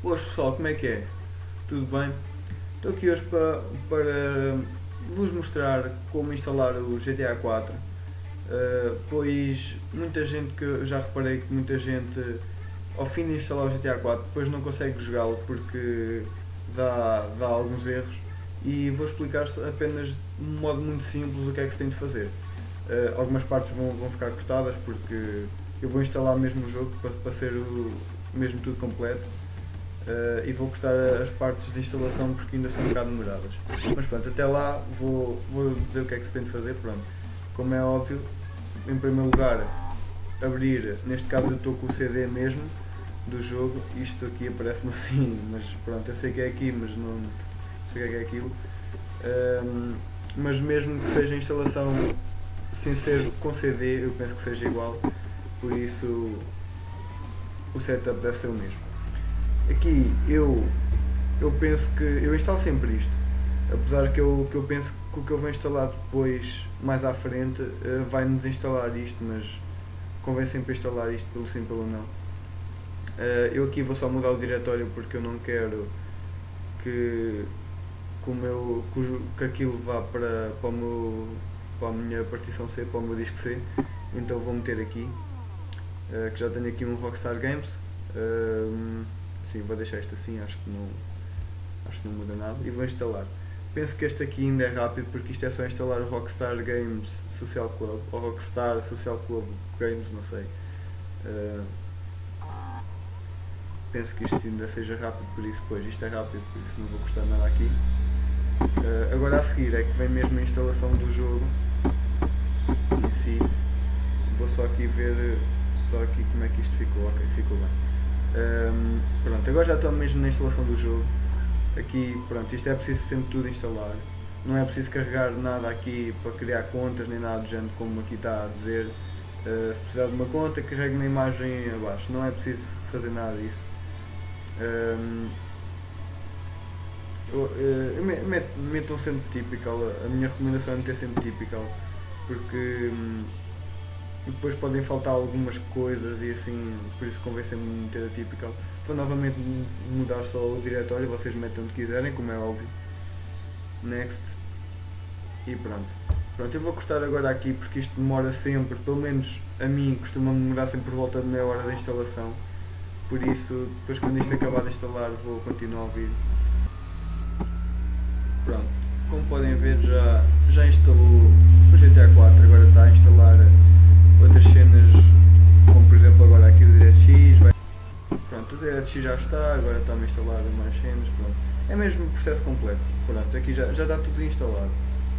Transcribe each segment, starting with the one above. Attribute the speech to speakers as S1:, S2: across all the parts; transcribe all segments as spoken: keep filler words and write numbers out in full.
S1: Boas pessoal, como é que é? Tudo bem? Estou aqui hoje para, para vos mostrar como instalar o G T A quatro, uh, pois muita gente, que eu já reparei que muita gente ao fim de instalar o G T A quatro depois não consegue jogá-lo porque dá, dá alguns erros, e vou explicar apenas de um modo muito simples o que é que se tem de fazer. Uh, algumas partes vão, vão ficar cortadas porque eu vou instalar mesmo o jogo para, para ser o, mesmo tudo completo. Uh, e vou cortar as partes de instalação porque ainda são um bocado demoradas. Mas pronto, até lá vou, vou dizer o que é que se tem de fazer. Pronto. Como é óbvio, em primeiro lugar, abrir, neste caso eu estou com o C D mesmo do jogo. Isto aqui aparece-me assim, mas pronto, eu sei que é aqui, mas não sei o que é, que é aquilo. Um, mas mesmo que seja a instalação sem ser com C D, eu penso que seja igual, por isso o setup deve ser o mesmo. Aqui eu, eu penso que eu instalo sempre isto, apesar que eu, que eu penso que o que eu vou instalar depois, mais à frente, uh, vai-me desinstalar isto, mas convém sempre instalar isto pelo sim pelo não. Uh, eu aqui vou só mudar o diretório porque eu não quero que, que, o meu, que, que aquilo vá para, para, o meu, para a minha partição C, para o meu disco C, então vou meter aqui, uh, que já tenho aqui um Rockstar Games. Uh, Sim, vou deixar isto assim, acho que não, acho que não muda nada, e vou instalar. Penso que este aqui ainda é rápido porque isto é só instalar o Rockstar Games Social Club, ou Rockstar Social Club Games, não sei. Uh, penso que isto ainda seja rápido, por isso, pois isto é rápido, por isso não vou custar nada aqui. Uh, agora a seguir é que vem mesmo a instalação do jogo em si. Vou só aqui ver só aqui como é que isto ficou. Ok, ficou bem. Um, pronto, agora já estou mesmo na instalação do jogo. Aqui, pronto, isto é preciso sempre tudo instalar. Não é preciso carregar nada aqui para criar contas nem nada do género, como aqui está a dizer. Uh, se precisar de uma conta, carregue na imagem abaixo. Não é preciso fazer nada disso. Um, eu, uh, met, metam sempre typical. A minha recomendação é meter sempre typical, porque um, depois podem faltar algumas coisas e assim, por isso convém sempre meter a typical. Vou novamente mudar só o diretório, vocês metem onde quiserem, como é óbvio. Next. E pronto. Pronto, eu vou cortar agora aqui porque isto demora sempre, pelo menos a mim costuma demorar sempre por volta de meia hora da instalação. Por isso, depois quando isto acabar de instalar vou continuar o vídeo. Pronto, como podem ver já, já instalou o G T A quatro, agora está a instalar outras cenas, como por exemplo agora aqui o DirectX, vai... pronto, o DirectX já está, agora está-me a instalar mais cenas, pronto. É mesmo o processo completo, pronto, aqui já, já está tudo instalado.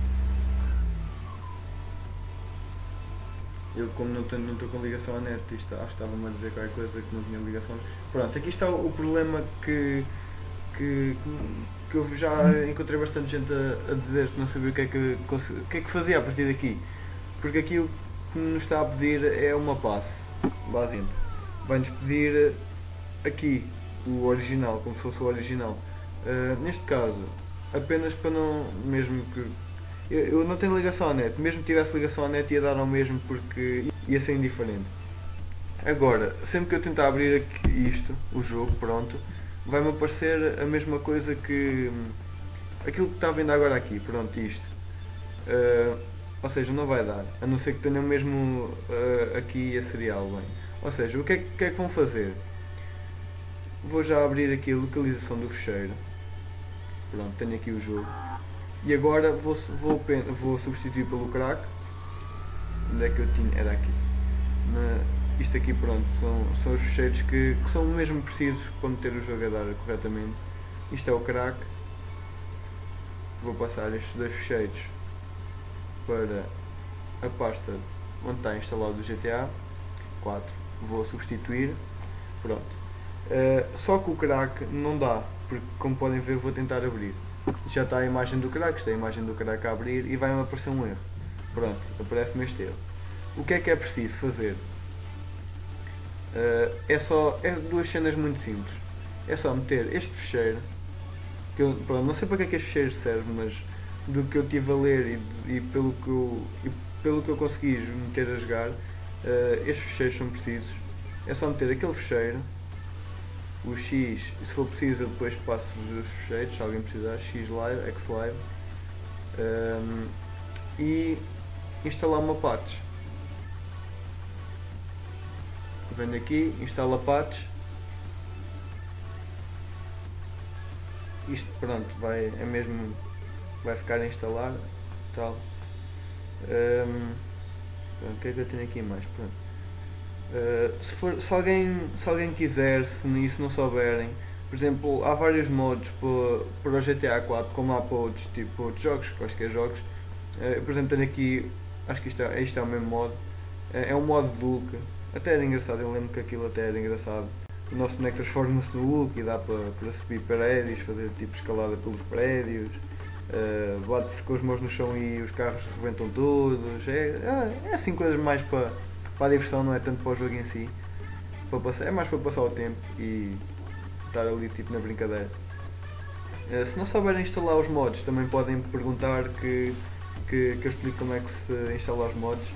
S1: Eu como não estou não com ligação à net, isto, acho que estava-me a dizer qualquer coisa que não tinha ligação. Pronto, aqui está o, o problema que, que, que eu já encontrei bastante gente a, a dizer que não sabia o que, é que, o que é que fazia a partir daqui. Porque aqui o que nos está a pedir é uma passe, basicamente. Vai-nos pedir aqui o original, como se fosse o original. Uh, neste caso, apenas para não, mesmo que eu, eu não tenho ligação à net, mesmo que tivesse ligação à net ia dar ao mesmo porque ia ser indiferente. Agora, sempre que eu tentar abrir aqui isto, o jogo, pronto, vai-me aparecer a mesma coisa que aquilo que está vendo agora aqui, pronto, isto. Uh, ou seja, não vai dar, a não ser que tenham mesmo uh, aqui a serial, bem. Ou seja, o que é, que é que vão fazer? Vou já abrir aqui a localização do fecheiro. Pronto, tenho aqui o jogo. E agora vou, vou, vou substituir pelo crack. Onde é que eu tinha? Era aqui. Na, isto aqui, pronto, são, são os fecheiros que, que são mesmo precisos para meter o jogo a dar corretamente. Isto é o crack. Vou passar estes dois fecheiros para a pasta onde está instalado o G T A quatro. Vou substituir. Pronto. Uh, só que o crack não dá, porque como podem ver vou tentar abrir. Já está a imagem do crack, está a imagem do crack a abrir e vai-me aparecer um erro. Pronto, aparece-me este erro. O que é que é preciso fazer? Uh, é só, é duas cenas muito simples. É só meter este fecheiro, que eu, pronto, não sei para que é que este fecheiro serve, mas do que eu estive a ler e, e, pelo, que eu, e pelo que eu consegui meter a jogar, uh, estes fecheiros são precisos. É só meter aquele fecheiro o X, se for preciso eu depois passo-vos os fecheiros, se alguém precisar, X Live, X Live, um, e instalar uma patch. Vendo aqui, instala patch. Isto pronto, vai, é mesmo, vai ficar a instalar, tal. Um, pronto, o que é que eu tenho aqui mais? Pronto. Uh, se, for, se, alguém, se alguém quiser, se isso não souberem, por exemplo, há vários modos para, para o G T A quatro, como há para outros, tipo, outros jogos, quaisquer jogos. Uh, por exemplo, tenho aqui, acho que isto é, isto é o mesmo modo, uh, é um modo de Hulk, até era engraçado, eu lembro que aquilo até era engraçado. O nosso boneco transforma-se no Hulk e dá para, para subir prédios, fazer tipo escalada pelos prédios, uh, bate-se com as mãos no chão e os carros rebentam todos, é, é, é assim coisas mais para, para a diversão, não é tanto para o jogo em si, para passar, é mais para passar o tempo e estar ali tipo na brincadeira. Uh, se não souberem instalar os mods também podem perguntar que, que, que eu explico como é que se instala os mods.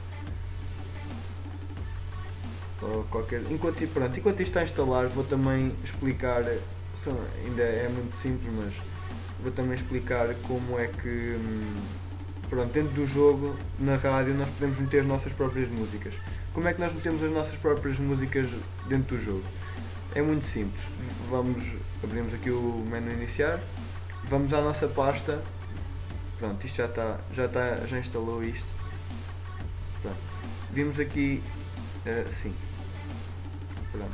S1: Ou qualquer, enquanto, pronto, enquanto isto está a instalar vou também explicar, ainda é muito simples, mas vou também explicar como é que, pronto, dentro do jogo, na rádio, nós podemos meter as nossas próprias músicas. Como é que nós metemos as nossas próprias músicas dentro do jogo? É muito simples, vamos, abrimos aqui o menu iniciar, vamos à nossa pasta, pronto, isto já está, já está, já instalou isto, pronto, vimos aqui, uh, sim. Pronto.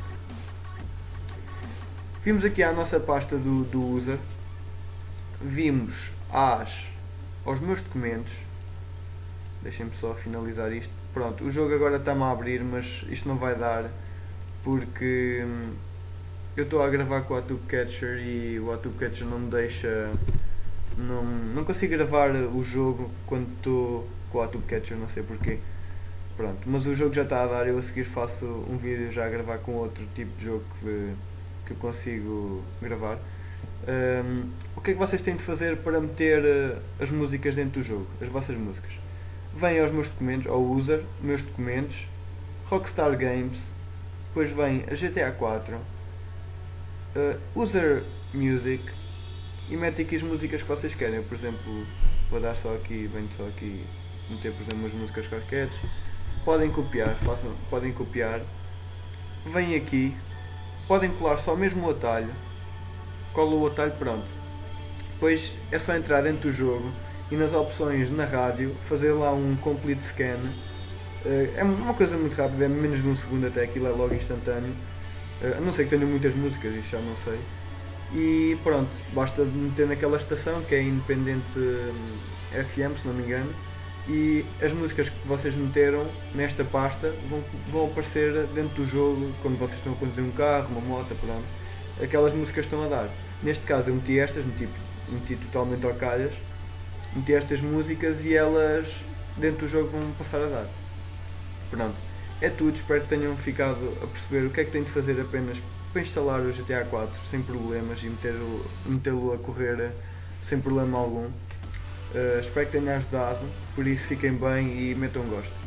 S1: Vimos aqui a nossa pasta do, do user, vimos as, aos meus documentos, deixem-me só finalizar isto, pronto, o jogo agora está-me a abrir, mas isto não vai dar, porque hum, eu estou a gravar com o Atube Catcher e o Atube Catcher não me deixa, não, não consigo gravar o jogo quando estou com o Atube Catcher, não sei porquê. Pronto, mas o jogo já está a dar, eu a seguir faço um vídeo já a gravar com outro tipo de jogo que, que eu consigo gravar. Um, o que é que vocês têm de fazer para meter uh, as músicas dentro do jogo, as vossas músicas? Vêm aos meus documentos, ao user, meus documentos, Rockstar Games, depois vem a G T A quatro, uh, User Music, e metem aqui as músicas que vocês querem. Eu, por exemplo, vou dar só aqui, venho só aqui meter por exemplo umas músicas quaisquer. Podem copiar, façam, podem copiar, vêm aqui, podem colar só mesmo o atalho, colam o atalho, pronto. Depois é só entrar dentro do jogo e nas opções na rádio fazer lá um complete scan. É uma coisa muito rápida, é menos de um segundo até, aquilo é logo instantâneo, a não ser que tenham muitas músicas, isso já não sei. E pronto, basta meter naquela estação que é Independente F M, se não me engano, e as músicas que vocês meteram nesta pasta vão, vão aparecer dentro do jogo quando vocês estão a conduzir um carro, uma moto, pronto. Aquelas músicas estão a dar. Neste caso eu meti estas, meti, meti totalmente ao calhas, meti estas músicas e elas dentro do jogo vão passar a dar. Pronto, é tudo, espero que tenham ficado a perceber o que é que têm de fazer apenas para instalar o G T A quatro sem problemas e metê-lo metê-lo a correr sem problema algum. Uh, espero que tenha ajudado, por isso fiquem bem e metam gosto.